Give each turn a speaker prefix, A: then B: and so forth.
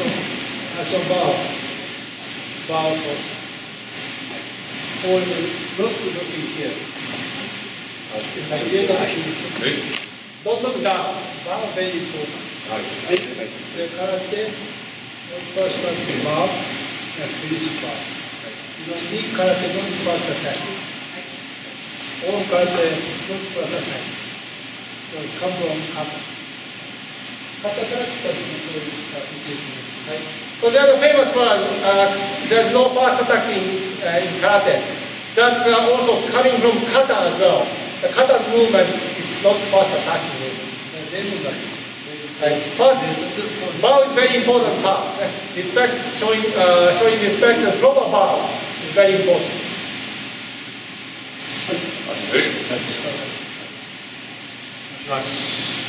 A: So bow. Bow pose. Hold not looking here. Don't look down. Bow very important. Karate, first one is bow and finish bow. Sneak karate, not first attack. All karate, not first attack. So come from kata. Kataから来た時にそういうはい。
B: So there's a famous one, there's no fast attack in karate. That's also coming from kata as well. The kata's movement is not fast attacking movement. First, bow is very important part. Respect, showing respect and proper bow is very important.
C: はい。